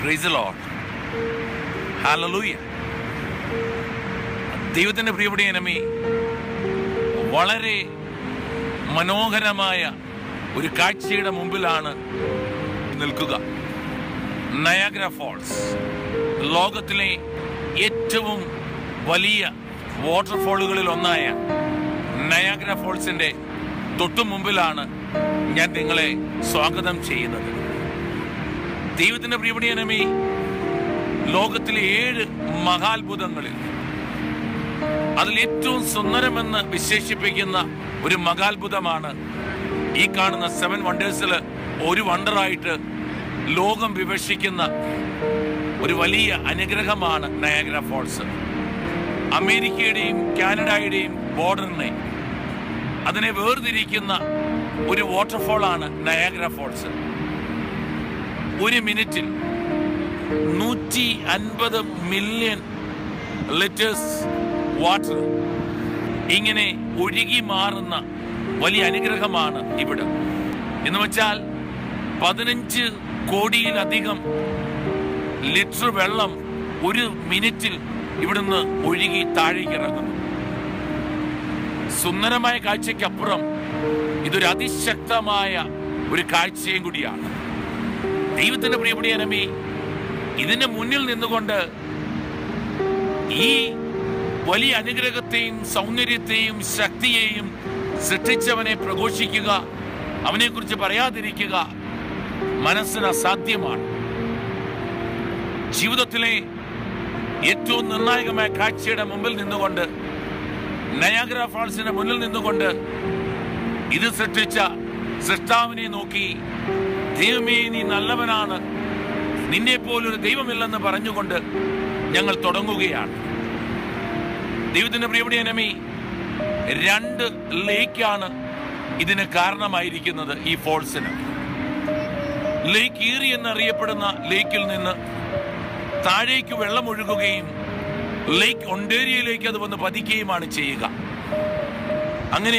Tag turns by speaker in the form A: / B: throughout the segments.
A: Praise the Lord. Hallelujah. ദൈവത്തിന്റെ പ്രിയപ്പെട്ട ജനമേ, വളരെ മനോഹരമായ ഒരു കാഴ്ചയുടെ മുമ്പിലാണ് നിൽക്കുക. നയാഗ്ര ഫോൾസ്, ലോകത്തിലെ ഏറ്റവും വലിയ വാട്ടർഫോളുകളിൽ ഒന്നായ നയാഗ്ര ഫോൾസിന്റെ തൊട്ടു മുമ്പിലാണ് ഞാൻ നിങ്ങളെ സ്വാഗതം ചെയ്യുന്നത്. ദൈവത്തിന്റെ പ്രിയപ്പെട്ട ജനമേ, ലോകത്തിലെ 7 മഹാത്ഭുതങ്ങളിൽ അതിൽ ഏറ്റവും സുന്ദരമെന്ന് വിശേഷിപ്പിക്കുന്ന ഒരു മഹാത്ഭുതമാണ് ഈ കാണുന്ന 7 വണ്ടേഴ്സിൽ ഒരു വണ്ടറായിട്ട് ലോകം വിവക്ഷിക്കുന്ന ഒരു വലിയ അനുഗ്രഹമാണ് നയാഗ്ര ഫോൾസ്. അമേരിക്കയുടെയും കാനഡയുടെയും ബോർഡറിനെ അതിനെ വേർതിരിക്കുന്ന ഒരു വാട്ടർഫോളാണ് നയാഗ്ര ഫോൾസ്. ഒരു മിനിറ്റിൽ 150 മില്യൺ ലിറ്റേഴ്സ് വാട്ടർ ഇങ്ങനെ ഒഴുകി മാറുന്ന വലിയ അനുഗ്രഹമാണ് ഇവിടെ. എന്ന് വെച്ചാൽ 15 കോടിയിലധികം ലിറ്റർ വെള്ളം ഒരു മിനിറ്റിൽ ഇവിടുന്ന് ഒഴുകി താഴേക്ക് ഇറങ്ങുന്നു. സുന്ദരമായ കാഴ്ചയ്ക്കപ്പുറം ഇതൊരു അതിശക്തമായ ഒരു കാഴ്ചയും കൂടിയാണ്. ദൈവത്തിന്റെ പ്രിയപ്പെട്ട ജനമേ, ഇതിന്റെ മുന്നിൽ നിന്നുകൊണ്ട് ഈ വലിയ അനുഗ്രഹത്തെയും സൗന്ദര്യത്തെയും ശക്തിയെയും സൃഷ്ടിച്ചവനെ പ്രഘോഷിക്കുക, അവനെക്കുറിച്ച് പറയാതിരിക്കുക മനസ്സിന് അസാധ്യമാണ്. ജീവിതത്തിലെ ഏറ്റവും നിർണായകമായ കാഴ്ചയുടെ മുമ്പിൽ നിന്നുകൊണ്ട്, നയാഗ്ര ഫാൾസിന്റെ മുന്നിൽ നിന്നുകൊണ്ട് ഇത് സൃഷ്ടിച്ച സൃഷ്ടാവിനെ നോക്കി, ദൈവമേ നീ നല്ലവനാണ്, നിന്നെ പോലൊരു ദൈവമില്ലെന്ന് പറഞ്ഞുകൊണ്ട് ഞങ്ങൾ തുടങ്ങുകയാണ്. ദൈവത്തിന്റെ പ്രിയപ്പെട്ട ജനമേ, 2 ലേക്കാണ് ഇതിന് കാരണമായിരിക്കുന്നത്. ഈ ഫോൾസിന് ലേക്ക് ഈറി എന്നറിയപ്പെടുന്ന ലേക്കിൽ നിന്ന് താഴേക്ക് വെള്ളം ഒഴുകുകയും ലേക്ക് ഒണ്ടേരിയയിലേക്ക് അത് വന്ന് പതിക്കുകയുമാണ് ചെയ്യുക. അങ്ങനെ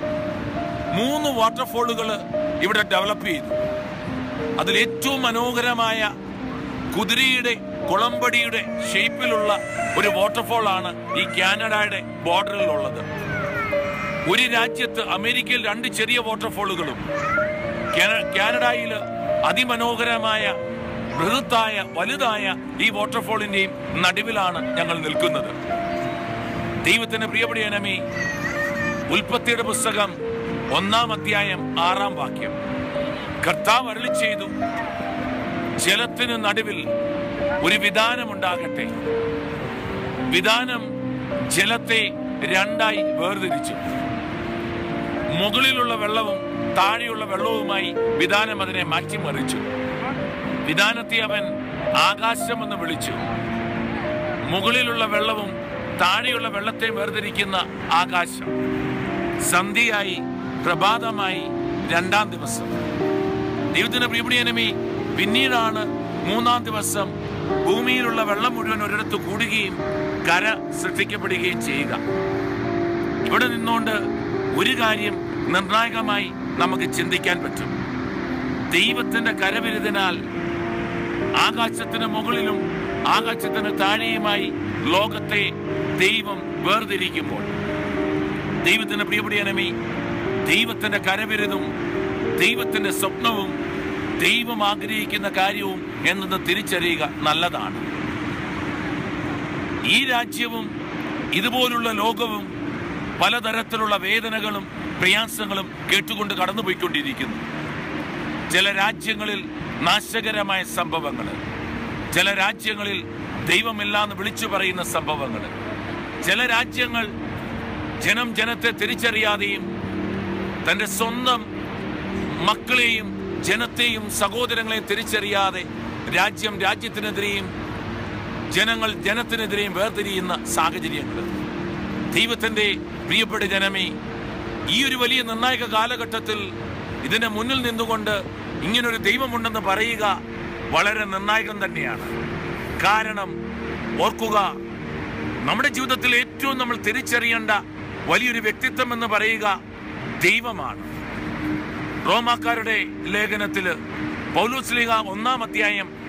A: 3 വാട്ടർഫോളുകൾ ഇവിടെ ഡെവലപ്പ് ചെയ്തു. അതിൽ ഏറ്റവും മനോഹരമായ കുതിരയുടെ കുളമ്പടിയുടെ ഷേപ്പിലുള്ള ഒരു വാട്ടർഫോളാണ് ഈ കാനഡയുടെ ബോർഡറിലുള്ളത്. ഒരു രാജ്യത്ത് അമേരിക്കയിൽ 2 ചെറിയ വാട്ടർഫോളുകളും കാനഡയിൽ അതിമനോഹരമായ ബൃഹത്തായ വലുതായ ഈ വാട്ടർഫോളിന്റെയും നടുവിലാണ് ഞങ്ങൾ നിൽക്കുന്നത്. ദൈവത്തിന്റെ പ്രിയപ്പെട്ട ജനമേ, ഉൽപ്പത്തിയുടെ പുസ്തകം 1-ാം അധ്യായം 6-ാം വാക്യം, കർത്താവ് അരുളി ചെയ്തു, ജലത്തിന് നടുവിൽ ഒരു വിധാനമുണ്ടാകട്ടെ. വിധാനം ജലത്തെ 2ആയി വേർതിരിച്ചു. മുകളിലുള്ള വെള്ളവും താഴെയുള്ള വെള്ളവുമായി വിധാനം അതിനെ മാറ്റിമറിച്ചു. വിധാനത്തെ അവൻ ആകാശമെന്ന് വിളിച്ചു. മുകളിലുള്ള വെള്ളവും താഴെയുള്ള വെള്ളത്തെ വേർതിരിക്കുന്ന ആകാശം. സന്ധ്യയായി പ്രഭാതമായി 2-ാം ദിവസം. ദൈവത്തിന്റെ പ്രിയപ്പെട്ട ജനമേ, പിന്നീടാണ് 3-ാം ദിവസം ഭൂമിയിലുള്ള വെള്ളം മുഴുവൻ ഒരിടത്ത് കൂടുകയും കര സൃഷ്ടിക്കപ്പെടുകയും ചെയ്യുക. ഇവിടെ നിന്നുകൊണ്ട് ഒരു കാര്യം നിർണായകമായി നമുക്ക് ചിന്തിക്കാൻ പറ്റും. ദൈവത്തിന്റെ കരവിരുതിനാൽ ആകാശത്തിന് മുകളിലും ആകാശത്തിന് താഴെയുമായി ലോകത്തെ ദൈവം വേർതിരിക്കുമ്പോൾ, ദൈവത്തിന്റെ പ്രിയപ്പെട്ട ജനമേ, ദൈവത്തിന്റെ കരവിരുതും ദൈവത്തിന്റെ സ്വപ്നവും ദൈവം ആഗ്രഹിക്കുന്ന കാര്യവും എന്നത് തിരിച്ചറിയുക നല്ലതാണ്. ഈ രാജ്യവും ഇതുപോലുള്ള ലോകവും പലതരത്തിലുള്ള വേദനകളും പ്രയാസങ്ങളും കേട്ടുകൊണ്ട് കടന്നുപോയിക്കൊണ്ടിരിക്കുന്നു. ചില രാജ്യങ്ങളിൽ നാശകരമായ സംഭവങ്ങൾ, ചില രാജ്യങ്ങളിൽ ദൈവമില്ലാന്ന് വിളിച്ചു പറയുന്ന സംഭവങ്ങൾ, ചില രാജ്യങ്ങൾ ജനത്തെ തിരിച്ചറിയാതെയും തൻ്റെ സ്വന്തം മക്കളെയും ജനത്തെയും സഹോദരങ്ങളെയും തിരിച്ചറിയാതെ രാജ്യത്തിനെതിരെയും ജനത്തിനെതിരെയും വേർതിരിയുന്ന സാഹചര്യങ്ങൾ. ദൈവത്തിന്റെ പ്രിയപ്പെട്ട ജനമേ, ഈ ഒരു വലിയ നിർണായക കാലഘട്ടത്തിൽ ഇതിന്റെ മുന്നിൽ നിന്നുകൊണ്ട് ഇങ്ങനൊരു ദൈവമുണ്ടെന്ന് പറയുക വളരെ നിർണായകം തന്നെയാണ്. കാരണം ഓർക്കുക, നമ്മുടെ ജീവിതത്തിൽ ഏറ്റവും നമ്മൾ തിരിച്ചറിയേണ്ട വലിയൊരു വ്യക്തിത്വം എന്ന് പറയുക ദൈവമാണ്. റോമാക്കാരുടെ ലേഖനത്തിൽ പൗലോസ് ശ്ലീഹ 1-ാം അധ്യായം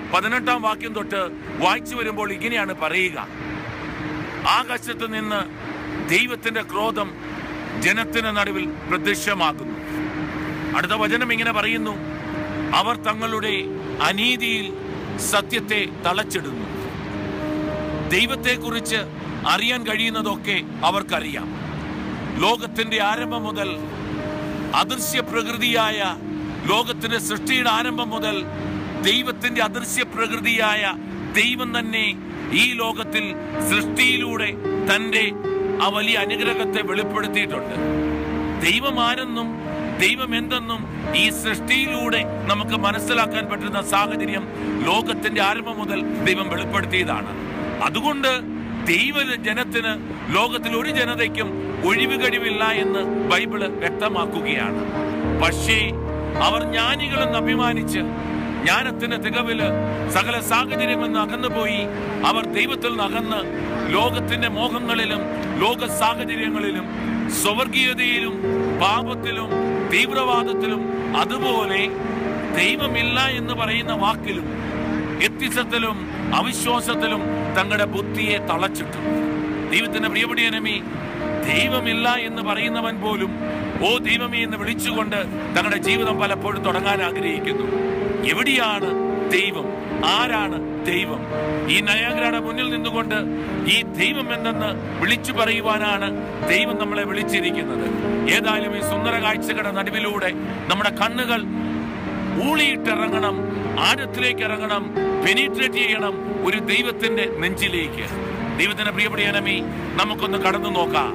A: 18-ാം വാക്യം തൊട്ട് വായിച്ചു വരുമ്പോൾ ഇങ്ങനെയാണ് പറയുക: ആകാശത്ത് നിന്ന് ദൈവത്തിന്റെ ക്രോധം ജനത്തിന് നടുവിൽ പ്രത്യക്ഷമാകുന്നു. അടുത്ത വചനം ഇങ്ങനെ പറയുന്നു: അവർ തങ്ങളുടെ അനീതിയിൽ സത്യത്തെ തളച്ചിടുന്നു. ദൈവത്തെക്കുറിച്ച് അറിയാൻ കഴിയുന്നതൊക്കെ അവർക്കറിയാം. ലോകത്തിന്റെ ആരംഭം മുതൽ, അദൃശ്യ പ്രകൃതിയായ ലോകത്തിന്റെ സൃഷ്ടിയുടെ ആരംഭം മുതൽ ദൈവത്തിന്റെ അദൃശ്യ പ്രകൃതിയായ ദൈവം തന്നെ ഈ ലോകത്തിൽ സൃഷ്ടിയിലൂടെ തന്റെ ആ വലിയ അനുഗ്രഹത്തെ വെളിപ്പെടുത്തിയിട്ടുണ്ട്. ദൈവം ആരെന്നും ദൈവം എന്തെന്നും ഈ സൃഷ്ടിയിലൂടെ നമുക്ക് മനസ്സിലാക്കാൻ പറ്റുന്ന സാഹചര്യം ലോകത്തിന്റെ ആരംഭം മുതൽ ദൈവം വെളിപ്പെടുത്തിയതാണ്. അതുകൊണ്ട് ദൈവ ജനത്തിന് ലോകത്തിൽ ഒരു ജനതയ്ക്കും ഒഴിവുകഴിവില്ല എന്ന് ബൈബിള് വ്യക്തമാക്കുകയാണ്. പക്ഷേ അവർ ജ്ഞാനികളെന്ന് അഭിമാനിച്ച് ജ്ഞാനത്തിന്റെ തികവില് സകല സാഹചര്യങ്ങളിൽ നിന്ന് അകന്നുപോയി അവർ ദൈവത്തിൽ നിന്ന് അകന്ന് ലോകത്തിന്റെ മോഹങ്ങളിലും ലോക സാഹചര്യങ്ങളിലും സ്വവർഗീയതയിലും പാപത്തിലും തീവ്രവാദത്തിലും അതുപോലെ ദൈവമില്ല എന്ന് പറയുന്ന വാക്കിലും എത്തിസത്തിലും അവിശ്വാസത്തിലും തങ്ങളുടെ ബുദ്ധിയെ തളച്ചിട്ടു. ദൈവത്തിന്റെ പ്രിയപ്പെട്ടവനമേ, ദൈവമില്ല എന്ന് പറയുന്നവൻ പോലും ഓ ദൈവമേ എന്ന് വിളിച്ചുകൊണ്ട് തങ്ങളുടെ ജീവിതം പലപ്പോഴും തുടങ്ങാൻ ആഗ്രഹിക്കുന്നു. എവിടെയാണ് ദൈവം? ആരാണ് ദൈവം? ഈ നയാഗ്രയുടെ മുന്നിൽ നിന്നുകൊണ്ട് ഈ ദൈവം എന്തെന്ന് വിളിച്ചു പറയുവാനാണ് ദൈവം നമ്മളെ വിളിച്ചിരിക്കുന്നത്. ഏതായാലും ഈ സുന്ദര കാഴ്ചകളുടെ നടുവിലൂടെ നമ്മുടെ കണ്ണുകൾ ഊളിയിട്ടിറങ്ങണം, ആഴത്തിലേക്ക് ഇറങ്ങണം, പെനിട്രേറ്റ് ചെയ്യണം ഒരു ദൈവത്തിന്റെ നെഞ്ചിലേക്ക്. ദൈവത്തിന്റെ പ്രിയപ്പെട്ടവനമേ, നമുക്കൊന്ന് കടന്നു നോക്കാം.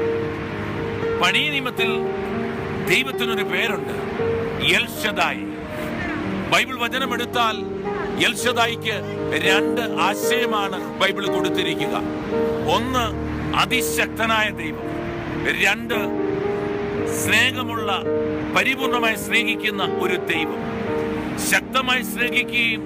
A: പഴയ നിയമത്തിൽ ദൈവത്തിനൊരു പേരുണ്ട്, എൽ ഷദായ്. ബൈബിൾ വചനം എടുത്താൽ എൽ ഷദായിക്ക് 2 ആശയമാണ് ബൈബിൾ കൊടുത്തിരിക്കുക. ഒന്ന്, അതിശക്തനായ ദൈവം. 2, സ്നേഹമുള്ള, പരിപൂർണമായി സ്നേഹിക്കുന്ന ഒരു ദൈവം. ശക്തമായി സ്നേഹിക്കുകയും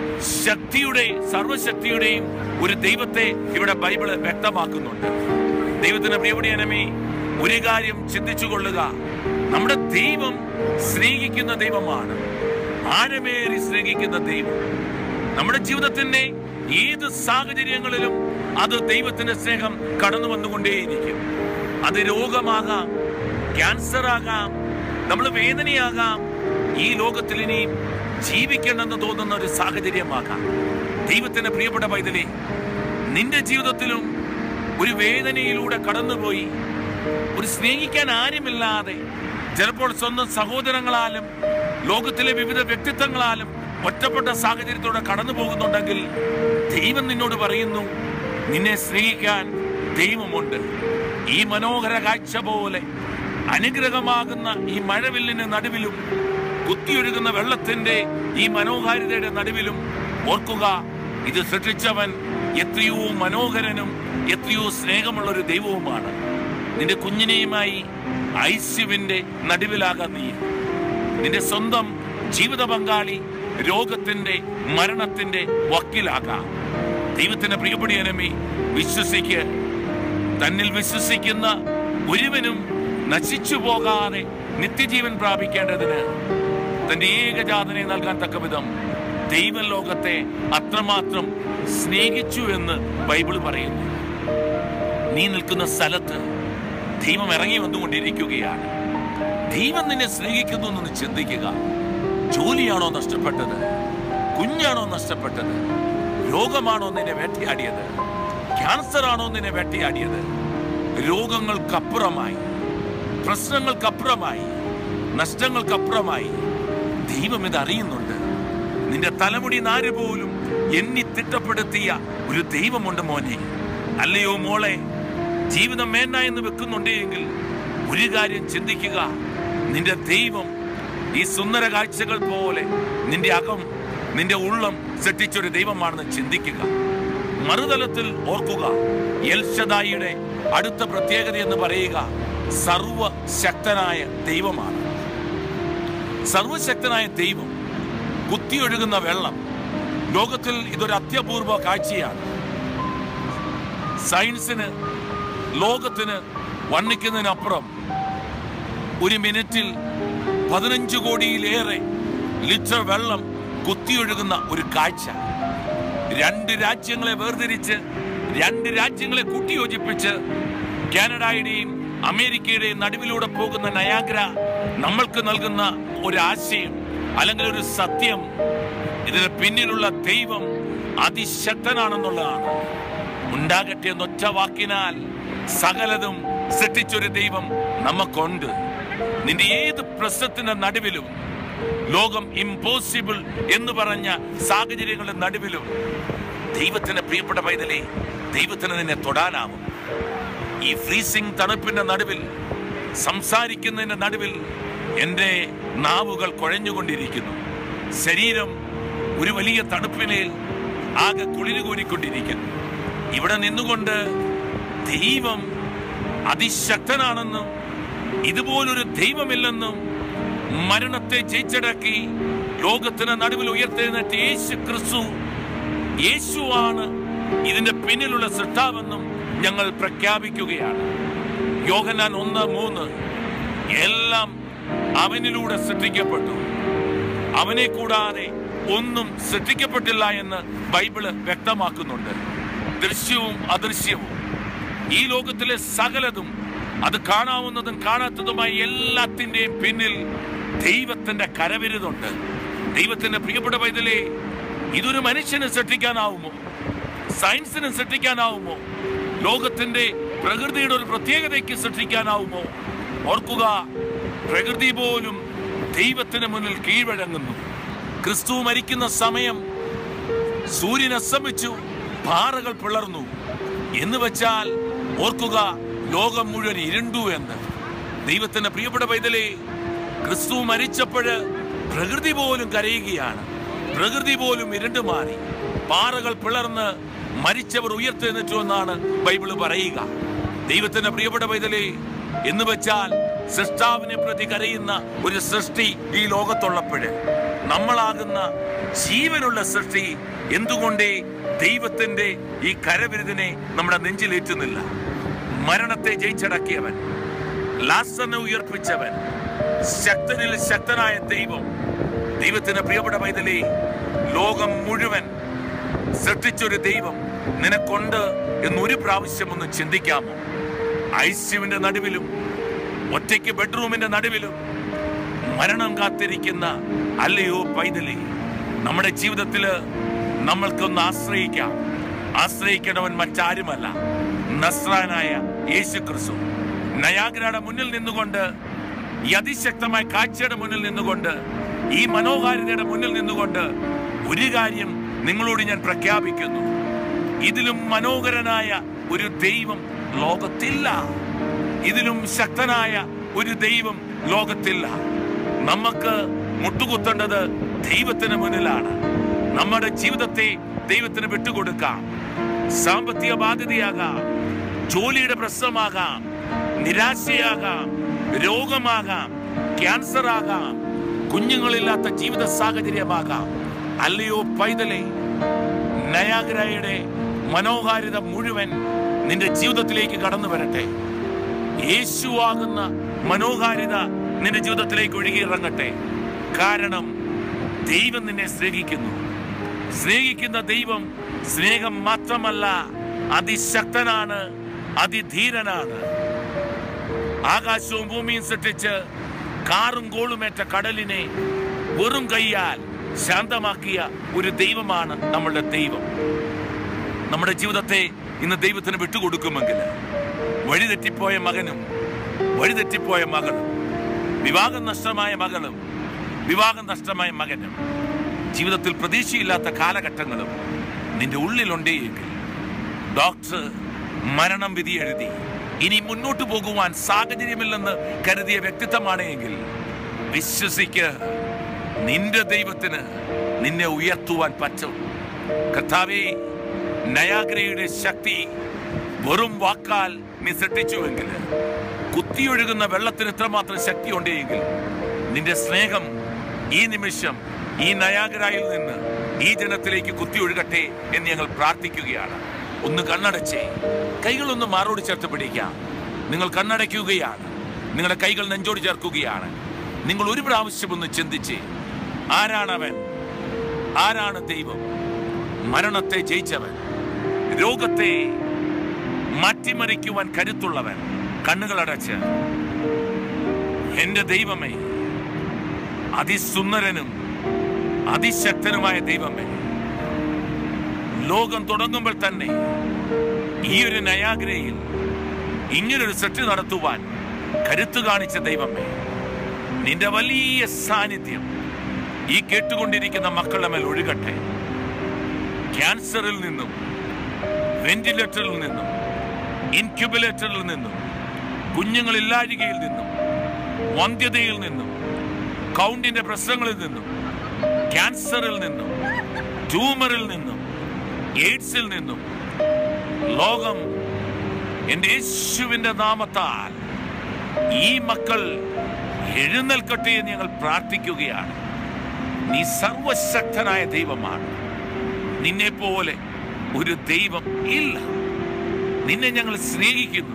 A: സർവശക്തിയുടെയും ഒരു ദൈവത്തെ ഇവിടെ ബൈബിള് വ്യക്തമാക്കുന്നുണ്ട്. ദൈവത്തിന്റെ പ്രിയപ്പെട്ടവനമേ, ഒരു കാര്യം ചിന്തിച്ചു കൊള്ളുക. നമ്മുടെ ദൈവം സ്നേഹിക്കുന്ന ദൈവമാണ്, ആഴമേറി സ്നേഹിക്കുന്ന ദൈവം. നമ്മുടെ ജീവിതത്തിന്റെ ഏത് സാഹചര്യങ്ങളിലും അത് ദൈവത്തിന്റെ സ്നേഹം കടന്നു വന്നുകൊണ്ടേയിരിക്കും. അത് രോഗമാകാം, ക്യാൻസർ ആകാം, നമ്മൾ വേദനയാകാം, ഈ ലോകത്തിൽ ഇനി ജീവിക്കണമെന്ന് തോന്നുന്ന ഒരു സാഹചര്യമാകാം. ദൈവത്തിന്റെ പ്രിയപ്പെട്ട പൈതലേ, നിന്റെ ജീവിതത്തിലും ഒരു വേദനയിലൂടെ കടന്നുപോയി ഒരു സ്നേഹിക്കാൻ ആരുമില്ലാതെ, ചിലപ്പോൾ സ്വന്തം സഹോദരങ്ങളാലും ലോകത്തിലെ വിവിധ വ്യക്തിത്വങ്ങളാലും ഒറ്റപ്പെട്ട സാഹചര്യത്തോടെ കടന്നു പോകുന്നുണ്ടെങ്കിൽ ദൈവം നിന്നോട് പറയുന്നു, നിന്നെ സ്നേഹിക്കാൻ ദൈവമുണ്ട്. ഈ മനോഹര കാഴ്ച പോലെ അനുഗ്രഹമാകുന്ന ഈ മഴവില്ലിന് നടുവിലും കുത്തിയൊഴുകുന്ന വെള്ളത്തിന്റെ ഈ മനോഹാരിതയുടെ നടുവിലും ഓർക്കുക, ഇത് സൃഷ്ടിച്ചവൻ എത്രയോ മനോഹരനും എത്രയോ സ്നേഹമുള്ള ഒരു ദൈവവുമാണ്. നിന്റെ കുഞ്ഞിനെയുമായി ഐസ്യുവിന്റെ നടുവിലാകാൻ നീ. നിന്റെ സ്വന്തം ജീവിത പങ്കാളി രോഗത്തിന്റെ മരണത്തിന്റെ വക്കിലാകാം. ദൈവത്തിന്റെ പ്രിയപ്പെട്ടവനമേ, വിശ്വസിക്ക്. തന്നിൽ വിശ്വസിക്കുന്ന ഒരുവനും നശിച്ചു പോകാതെ നിത്യജീവൻ പ്രാപിക്കേണ്ടതിന് തന്റെ ഏകജാതനെ നൽകാൻ തക്കവിധം ദൈവം ലോകത്തെ അത്രമാത്രം സ്നേഹിച്ചു എന്ന് ബൈബിൾ പറയുന്നു. നീ നിൽക്കുന്ന സ്ഥലത്ത് ദൈവം ഇറങ്ങി വന്നുകൊണ്ടിരിക്കുകയാണ്. ദൈവം നിന്നെ സ്നേഹിക്കുന്നു എന്ന് ചിന്തിക്കുക. ജോലിയാണോ നഷ്ടപ്പെട്ടത്? കുഞ്ഞാണോ നഷ്ടപ്പെട്ടത്? രോഗമാണോ നിന്നെ വേട്ടയാടിയത്? ക്യാൻസർ ആണോ നിന്നെ വേട്ടയാടിയത്? രോഗങ്ങൾക്കപ്പുറമായി, പ്രശ്നങ്ങൾക്കപ്പുറമായി, നഷ്ടങ്ങൾക്കപ്പുറമായി ദൈവം ഇത് അറിയുന്നുണ്ട്. നിന്റെ തലമുടി നാര് പോലും എണ്ണി തിട്ടപ്പെടുത്തിയ ഒരു ദൈവമുണ്ട് മോനെ. അല്ലയോ മോളെ, ജീവിതം വേണ്ട എന്ന് വെക്കുന്നുണ്ടെങ്കിൽ ഒരു കാര്യം ചിന്തിക്കുക. നിന്റെ ദൈവം ഈ സുന്ദര കാഴ്ചകൾ പോലെ നിന്റെ അകം, നിന്റെ ഉള്ളം സൃഷ്ടിച്ചൊരു ദൈവമാണെന്ന് ചിന്തിക്കുക. മറുതലത്തിൽ ഓർക്കുക, എൽ ഷദായിയുടെ അടുത്ത പ്രത്യേകത എന്ന് പറയുക സർവശക്തനായ ദൈവമാണ്. സർവശക്തനായ ദൈവം, കുത്തിയൊഴുകുന്ന വെള്ളം. ലോകത്തിൽ ഇതൊരു അത്യപൂർവ കാഴ്ചയാണ്. സയൻസിന്, ലോകത്തിന് വർണ്ണിക്കുന്നതിനപ്പുറം ഒരു മിനിറ്റിൽ 15 കോടിയിലേറെ ലിറ്റർ വെള്ളം കുത്തിയൊഴുകുന്ന ഒരു കാഴ്ച. രണ്ട് രാജ്യങ്ങളെ വേർതിരിച്ച്, രണ്ട് രാജ്യങ്ങളെ കൂട്ടിയോജിപ്പിച്ച് കാനഡയുടെയും അമേരിക്കയുടെയും നടുവിലൂടെ പോകുന്ന നയാഗ്ര നമ്മൾക്ക് നൽകുന്ന ഒരു ആശയം അല്ലെങ്കിൽ ഒരു സത്യം, ഇതിന് പിന്നിലുള്ള ദൈവം അതിശക്തനാണെന്നുള്ളതാണ്. ഉണ്ടാകട്ടെ എന്നൊറ്റ വാക്കിനാൽ സകലതും സൃഷ്ടിച്ചൊരു ദൈവം നമുക്കുണ്ട്. നിന്റെ ഏത് പ്രശ്നത്തിന്റെ നടുവിലും, ലോകം ഇമ്പോസിബിൾ എന്ന് പറഞ്ഞ സാഹചര്യങ്ങളുടെ നടുവിലും ദൈവത്തിന് പ്രിയപ്പെട്ട പൈതലേ, ദൈവത്തിന് നിന്നെ തൊടാനാവും. ഈ ഫ്രീസിംഗ് തണുപ്പിന്റെ നടുവിൽ, സംസാരിക്കുന്നതിന്റെ നടുവിൽ എൻ്റെ നാവുകൾ കുഴഞ്ഞുകൊണ്ടിരിക്കുന്നു. ശരീരം ഒരു വലിയ തണുപ്പിനേൽ ആകെ കുളിരുകൂരിക്കൊണ്ടിരിക്കുന്നു. ഇവിടെ നിന്നുകൊണ്ട് ദൈവം അതിശക്തനാണെന്നും ഇതുപോലൊരു ദൈവമില്ലെന്നും മരണത്തെ ജയിച്ചടക്കി ലോകത്തിന് നടുവിൽ ഉയർത്തെഴുന്നേറ്റ യേശു ക്രിസ്തു, യേശുവാണ് ഇതിന്റെ പിന്നിലുള്ള സൃഷ്ടാവെന്നും ഞങ്ങൾ പ്രഖ്യാപിക്കുകയാണ്. യോഹന്നാൻ 1:3 എല്ലാം അവനിലൂടെ സൃഷ്ടിക്കപ്പെട്ടു, അവനെ കൂടാതെ ഒന്നും സൃഷ്ടിക്കപ്പെട്ടില്ല എന്ന് ബൈബിള് വ്യക്തമാക്കുന്നുണ്ട്. ദൃശ്യവും അദൃശ്യവും, ഈ ലോകത്തിലെ സകലതും, അത് കാണാവുന്നതും കാണാത്തതുമായ എല്ലാത്തിന്റെയും പിന്നിൽ ദൈവത്തിന്റെ കരവിരുതുണ്ട്. ദൈവത്തിന്റെ പ്രിയപ്പെട്ട പൈതലേ, ഇതൊരു മനുഷ്യന് സൃഷ്ടിക്കാനാവുമോ? സയൻസിന് സൃഷ്ടിക്കാനാവുമോ? ലോകത്തിന്റെ പ്രകൃതിയുടെ ഒരു പ്രത്യേകതയ്ക്ക് സൃഷ്ടിക്കാനാവുമോ? ഓർക്കുക, പ്രകൃതി പോലും ദൈവത്തിന് മുന്നിൽ കീഴ്വഴങ്ങുന്നു. ക്രിസ്തു മരിക്കുന്ന സമയം സൂര്യൻ അസ്തമിച്ചു, പാറകൾ പിളർന്നു എന്ന് വെച്ചാൽ ഓർക്കുക, ലോകം മുഴുവൻ ഇരുണ്ടു എന്ന്. ദൈവത്തിന്റെ പ്രിയപ്പെട്ട പൈതലേ, ക്രിസ്തു മരിച്ചപ്പോഴ് പ്രകൃതി പോലും കരയുകയാണ്, പ്രകൃതി പോലും ഇരുണ്ടു മാറി, പാറകൾ പിളർന്ന് മരിച്ചവർ ഉയർത്തെഴുന്നേറ്റു എന്നാണ് ബൈബിള് പറയുക. ദൈവത്തിന്റെ പ്രിയപ്പെട്ട പൈതലേ, എന്ന് വെച്ചാൽ സൃഷ്ടാവിനെ പ്രതി കരയുന്ന ഒരു സൃഷ്ടി ഈ ലോകത്തുള്ളപ്പോഴ് നമ്മളാകുന്ന ജീവനുള്ള സൃഷ്ടി എന്തുകൊണ്ടേ ദൈവത്തിന്റെ ഈ കരവിരുതിനെ നമ്മുടെ നെഞ്ചിലേറ്റുന്നില്ല? മരണത്തെ ജയിച്ചടക്കിയവൻ, ലാസറിനെ ഉയർപ്പിച്ചവൻ, ശക്തനിൽ ശക്തനായ ദൈവം, ദൈവത്തിന്റെ പ്രിയപ്പെട്ട പൈതലേ, ലോകം മുഴുവൻ സൃഷ്ടിച്ചൊരു ദൈവം നിനക്കുണ്ട് എന്നൊരു പ്രാവശ്യം ഒന്ന് ചിന്തിക്കാമോ? ഐസിയുവിന്റെ നടുവിലും, ഒറ്റയ്ക്ക് ബെഡ്റൂമിന്റെ നടുവിലും മരണം കാത്തിരിക്കുന്ന അല്ലയോ പൈതലേ, നമ്മുടെ ജീവിതത്തില് നമ്മൾക്കൊന്ന് ആശ്രയിക്കാം. ആശ്രയിക്കേണ്ടവൻ മറ്റാരുമല്ല, നസ്രായനായ യേശു ക്രിസ്തു. നയാഗ്രയുടെ മുന്നിൽ നിന്നുകൊണ്ട്, ഈ അതിശക്തമായ കാഴ്ചയുടെ മുന്നിൽ നിന്നുകൊണ്ട്, ഈ മനോഹാരിതയുടെ മുന്നിൽ നിന്നുകൊണ്ട് ഒരു കാര്യം നിങ്ങളോട് ഞാൻ പ്രഖ്യാപിക്കുന്നു: ഇതിലും മനോഹരനായ ഒരു ദൈവം ലോകത്തില്ല, ഇതിലും ശക്തനായ ഒരു ദൈവം ലോകത്തില്ല. നമുക്ക് മുട്ടുകുത്തേണ്ടത് ദൈവത്തിന് മുന്നിലാണ്. നമ്മുടെ ജീവിതത്തെ ദൈവത്തിന് വിട്ടുകൊടുക്കാം. സാമ്പത്തിക ബാധ്യതയാകാം, ജോലിയുടെ പ്രശ്നമാകാം, നിരാശയാകാം, രോഗമാകാം, ക്യാൻസർ ആകാം, കുഞ്ഞുങ്ങളില്ലാത്ത ജീവിത സാഹചര്യമാകാം. അല്ലയോ പൈതലേ, നയാഗ്രയുടെ മനോഹാരിത മുഴുവൻ നിന്റെ ജീവിതത്തിലേക്ക് കടന്നു വരട്ടെ. യേശുവാകുന്ന മനോഹാരിത നിന്റെ ജീവിതത്തിലേക്ക് ഒഴുകിയിറങ്ങട്ടെ. കാരണം ദൈവം നിന്നെ സ്നേഹിക്കുന്നു. സ്നേഹിക്കുന്ന ദൈവം സ്നേഹം മാത്രമല്ല, അതിശക്തനാണ്, അതിധീരനാണ്. ആകാശവും ഭൂമിയും സൃഷ്ടിച്ച് കാറും കോളുമേറ്റ കടലിനെ വെറും കൈയാൽ ശാന്തമാക്കിയ ഒരു ദൈവമാണ് നമ്മളുടെ ദൈവം. നമ്മുടെ ജീവിതത്തെ ഇന്ന് ദൈവത്തിന് വിട്ടുകൊടുക്കുമെങ്കിൽ, വഴിതെറ്റിപ്പോയ മകനും വഴിതെറ്റിപ്പോയ മകളും, വിവാഹം നഷ്ടമായ മകളും വിവാഹം നഷ്ടമായ മകനും, ജീവിതത്തിൽ പ്രതീക്ഷയില്ലാത്ത കാലഘട്ടങ്ങളും നിന്റെ ഉള്ളിലുണ്ടെങ്കിൽ, ഡോക്ടർ മരണം വിധി എഴുതി ഇനി മുന്നോട്ട് പോകുവാൻ സാഹചര്യമില്ലെന്ന് കരുതിയ വ്യക്തിത്വമാണ് എങ്കിൽ, വിശ്വസിക്ക്, നിന്റെ ദൈവത്തിന് നിന്നെ ഉയർത്തുവാൻ പറ്റും. കർത്താവേ, നയാഗ്രയുടെ ശക്തി വെറും വാക്കാൽ നീ സൃഷ്ടിച്ചുവെങ്കിൽ, കുത്തിയൊഴുകുന്ന വെള്ളത്തിന് ഇത്രമാത്രം ശക്തി ഉണ്ടെങ്കിൽ, നിന്റെ സ്നേഹം ഈ നിമിഷം ഈ നയാഗ്രയിൽ നിന്ന് ഈ ജനത്തിലേക്ക് കുത്തിയൊഴുകട്ടെ എന്ന് ഞങ്ങൾ പ്രാർത്ഥിക്കുകയാണ്. ഒന്ന് കണ്ണടച്ചേ, കൈകളൊന്ന് മാറോട് ചേർത്ത് പിടിക്കാം. നിങ്ങൾ കണ്ണടയ്ക്കുകയാണ്, നിങ്ങളുടെ കൈകൾ നെഞ്ചോട് ചേർക്കുകയാണ്. നിങ്ങൾ ഒരു പ്രാവശ്യം ഒന്ന് ചിന്തിച്ചേ, ആരാണവൻ? ആരാണ് ദൈവം? മരണത്തെ ജയിച്ചവൻ, രോഗത്തെ മാറ്റിമറിക്കുവാൻ കരുത്തുള്ളവൻ. കണ്ണുകളടച്ച്, എന്റെ ദൈവമേ, അതിസുന്ദരനും അതിശക്തനുമായ ദൈവമേ, ലോകം തുടങ്ങുമ്പോൾ തന്നെ ഈ ഒരു നയാഗ്രയിൽ ഇങ്ങനൊരു സൃഷ്ടി നടത്തുവാൻ കരുത്തു കാണിച്ച ദൈവമേ, നിന്റെ വലിയ സാന്നിധ്യം ഈ കേട്ടുകൊണ്ടിരിക്കുന്ന മക്കളുടെ മേൽ ഒഴുകട്ടെ. ക്യാൻസറിൽ നിന്നും, വെന്റിലേറ്ററിൽ നിന്നും, ഇൻക്യുബുലേറ്ററിൽ നിന്നും, കുഞ്ഞുങ്ങളില്ലാഴികയിൽ നിന്നും, വന്ധ്യതയിൽ നിന്നും, കൗണ്ടിന്റെ പ്രശ്നങ്ങളിൽ നിന്നും, ക്യാൻസറിൽ നിന്നും, ട്യൂമറിൽ നിന്നും, എയ്ഡ്സിൽ നിന്നും ലോകം എന്റെ യേശുവിന്റെ നാമത്താൽ ഈ മക്കൾ എഴുന്നേൽക്കട്ടെ എന്ന് ഞങ്ങൾ പ്രാർത്ഥിക്കുകയാണ്. നീ സർവശക്തനായ ദൈവമാണ്. നിന്നെ പോലെ ഒരു ദൈവം ഇല്ല. നിന്നെ ഞങ്ങൾ സ്നേഹിക്കുന്നു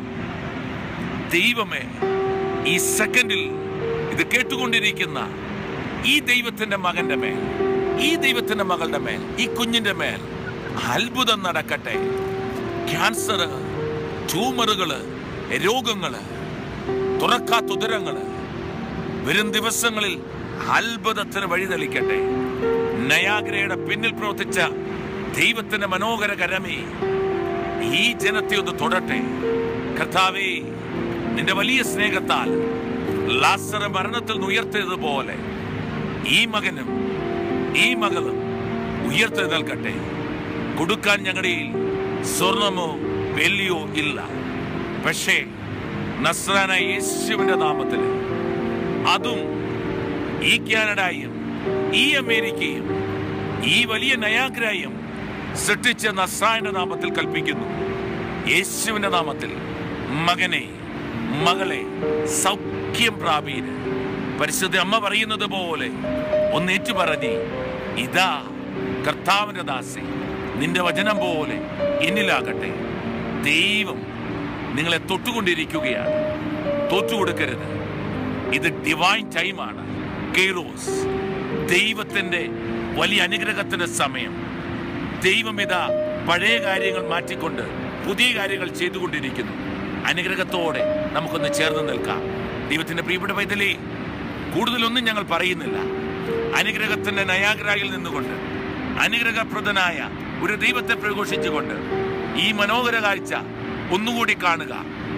A: ദൈവമേ. ഈ സെക്കൻഡിൽ ഇത് കേട്ടുകൊണ്ടിരിക്കുന്ന ഈ ദൈവത്തിന്റെ മകന്റെ മേൽ, ഈ ദൈവത്തിന്റെ മകളുടെ മേൽ, ഈ കുഞ്ഞിന്റെ മേൽ അത്ഭുതം നടക്കട്ടെ. ക്യാൻസർ, ട്യൂമറുകള്, രോഗങ്ങള്, തുറക്കാത്ത ഉദരങ്ങള് വരും ദിവസങ്ങളിൽ അത്ഭുതത്തിന് വഴിതെളിക്കട്ടെ. നയാഗ്രയുടെ പിന്നിൽ പ്രവർത്തിച്ച ദൈവത്തിന്റെ മനോഹര കരമേ ഈ ജനത്തെ ഒന്ന് തൊടട്ടെ. കർത്താവേ, നിന്റെ വലിയ സ്നേഹത്താൽ ലാസറെ മരണത്തിൽ നിന്ന് ഉയർത്തിയതുപോലെ ഈ മകനും ഈ മകളും ഉയർത്തെഴുന്നേൽക്കട്ടെ. കൊടുക്കാൻ ഞങ്ങളുടെ സ്വർണമോ വെള്ളിയോ ഇല്ല. പക്ഷേ നസ്രാനായ യേശുവിന്റെ നാമത്തിൽ അതും ഈ കാനഡയും ഈ അമേരിക്കയും ഈ വലിയ നയാഗ്രയും സൃഷ്ടിച്ച നസ്രായന്റെ നാമത്തിൽ കൽപ്പിക്കുന്നു. യേശുവിന്റെ നാമത്തിൽ മകനെ, മകളെ സൗഖ്യം പ്രാപീര്. പരിശുദ്ധ അമ്മ പറയുന്നത് പോലെ ഒന്നേറ്റു പറഞ്ഞ്, ഇതാ കർത്താവിന്റെ ദാസി, നിന്റെ വചനം പോലെ എന്നിലാകട്ടെ. ദൈവം നിങ്ങളെ തൊട്ടുകൊണ്ടിരിക്കുകയാണ്. തോറ്റുകൊടുക്കരുത്. ഇത് ഡിവൈൻ ടൈമാണ്. കൈറോസ്, ദൈവത്തിന്റെ വലിയ അനുഗ്രഹത്തിന്റെ സമയം. ദൈവം ഇതാ പഴയ കാര്യങ്ങൾ മാറ്റിക്കൊണ്ട് പുതിയ കാര്യങ്ങൾ ചെയ്തുകൊണ്ടിരിക്കുന്നു. അനുഗ്രഹത്തോടെ നമുക്കൊന്ന് ചേർന്ന് നിൽക്കാം. ദൈവത്തിന്റെ പ്രിയപ്പെട്ട പൈതലേ, കൂടുതലൊന്നും ഞങ്ങൾ പറയുന്നില്ല. അനുഗ്രഹത്തിന്റെ നയാഗ്രയിൽ നിന്നുകൊണ്ട് അനുഗ്രഹപ്രദനായ ഒരു ദൈവത്തെ പ്രഘോഷിച്ചുകൊണ്ട് ഈ മനോഹര കാഴ്ച ഒന്നുകൂടി കാണുക.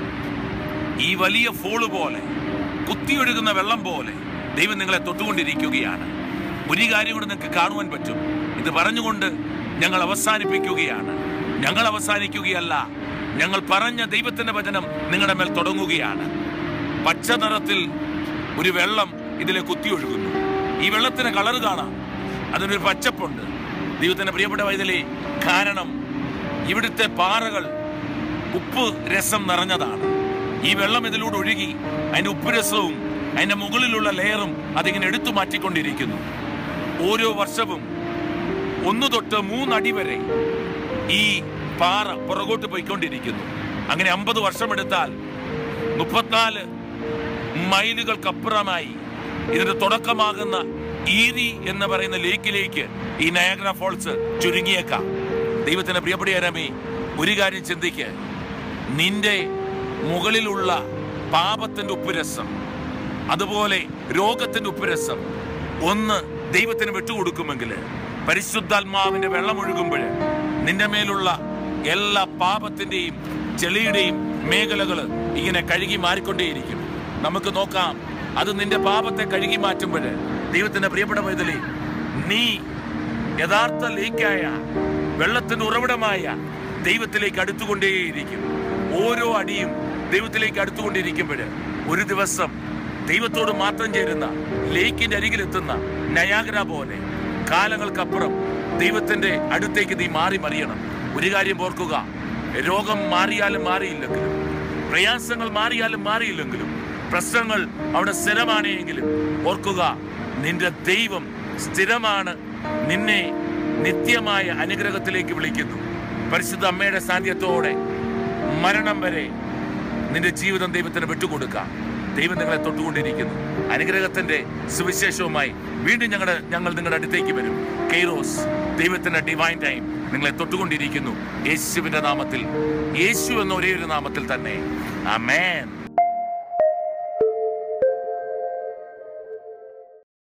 A: ഈ വലിയ ഫോള് പോലെ, കുത്തിയൊഴുകുന്ന വെള്ളം പോലെ ദൈവം നിങ്ങളെ തൊട്ടുകൊണ്ടിരിക്കുകയാണ്. ഒരു കാര്യം കൂടെ നിങ്ങൾക്ക് കാണുവാൻ പറ്റും. ഇത് പറഞ്ഞുകൊണ്ട് ഞങ്ങൾ അവസാനിപ്പിക്കുകയാണ്. ഞങ്ങൾ അവസാനിക്കുകയല്ല, ഞങ്ങൾ പറഞ്ഞ ദൈവത്തിന്റെ വചനം നിങ്ങളുടെ മേൽ തുടങ്ങുകയാണ്. പച്ച നിറത്തിൽ ഒരു വെള്ളം ഇതിലെ കുത്തിയൊഴുകുന്നു. ഈ വെള്ളത്തിന് കളർ കാണാം, അതിനൊരു പച്ചപ്പുണ്ട്. ദൈവത്തിന്റെ പ്രിയപ്പെട്ട വൈതലേ, കാരണം ഇവിടുത്തെ പാറകൾ ഉപ്പ് രസം നിറഞ്ഞതാണ്. ഈ വെള്ളം ഇതിലൂടെ ഒഴുകി അതിന്റെ ഉപ്പ് രസവും അതിന്റെ മുകളിലുള്ള ലെയറും അതിങ്ങനെ എടുത്തു മാറ്റിക്കൊണ്ടിരിക്കുന്നു. ഓരോ വർഷവും 1 തൊട്ട് 3 അടി വരെ ഈ പാറ പുറകോട്ട് പോയിക്കൊണ്ടിരിക്കുന്നു. അങ്ങനെ 50 വർഷമെടുത്താൽ 34 മൈലുകൾക്കപ്പുറമായി ഇതിന്റെ തുടക്കമാകുന്ന ഈരി എന്ന് പറയുന്ന ലേക്കിലേക്ക് ഈ നയാഗ്ര ഫോൾസ് ചുരുങ്ങിയേക്കാം. ദൈവത്തിന്റെ പ്രിയപ്പെട്ടവരേ, ഒരു കാര്യം ചിന്തിക്ക്. നിന്റെ മുകളിലുള്ള പാപത്തിന്റെ ഉപ്പുരസം, അതുപോലെ രോഗത്തിന്റെ ഉപ്പുരസം ഒന്ന് ദൈവത്തിന് വിട്ടുകൊടുക്കുമെങ്കിൽ, പരിശുദ്ധാത്മാവിന്റെ വെള്ളം ഒഴുകുമ്പോൾ നിന്റെ മേലുള്ള എല്ലാ പാപത്തിന്റെയും ചെളിയുടെയും മേഖലകൾ ഇങ്ങനെ കഴുകി മാറിക്കൊണ്ടേയിരിക്കും. നമുക്ക് നോക്കാം, അത് നിന്റെ പാപത്തെ കഴുകി മാറ്റുമ്പോൾ ദൈവത്തിന്റെ പ്രിയപ്പെട്ട പൈതലേ, നീ യഥാർത്ഥ ലേക്കായ വെള്ളത്തിന് ഉറവിടമായ ദൈവത്തിലേക്ക് അടുത്തുകൊണ്ടേയിരിക്കും. ഓരോ അടിയും ദൈവത്തിലേക്ക് അടുത്തുകൊണ്ടിരിക്കുമ്പോൾ ഒരു ദിവസം ദൈവത്തോട് മാത്രം ചേരുന്ന ലേക്കിന്റെ അരികിലെത്തുന്ന നയാഗ്ര പോലെ കാലങ്ങൾക്കപ്പുറം ദൈവത്തിന്റെ അടുത്തേക്ക് നീ മാറി മറിയണം. ഒരു കാര്യം ഓർക്കുക, രോഗം മാറിയാലും മാറിയില്ലെങ്കിലും, പ്രയാസങ്ങൾ മാറിയാലും മാറിയില്ലെങ്കിലും, പ്രശ്നങ്ങൾ അവിടെ സ്ഥിരമാണെങ്കിലും ഓർക്കുക, നിന്റെ ദൈവം സ്ഥിരമാണ്. നിന്നെ നിത്യമായ അനുഗ്രഹത്തിലേക്ക് വിളിക്കുന്നു. പരിശുദ്ധ അമ്മയുടെ സാന്നിധ്യത്തോടെ മരണം വരെ നിന്റെ ജീവിതം ദൈവത്തിന് വിട്ടുകൊടുക്കാം. ദൈവം നിങ്ങളെ തൊട്ടുകൊണ്ടിരിക്കുന്നു. അനുഗ്രഹത്തിന്റെ സുവിശേഷവുമായി വീണ്ടും ഞങ്ങൾ നിങ്ങളുടെ അടുത്തേക്ക് വരും. കൈറോസ്, ദൈവത്തിന്റെ ഡിവൈൻ ടൈം നിങ്ങളെ തൊട്ടുകൊണ്ടിരിക്കുന്നു. യേശുവിന്റെ നാമത്തിൽ, യേശു എന്ന ഒരേ ഒരു നാമത്തിൽ തന്നെ. ആമേൻ.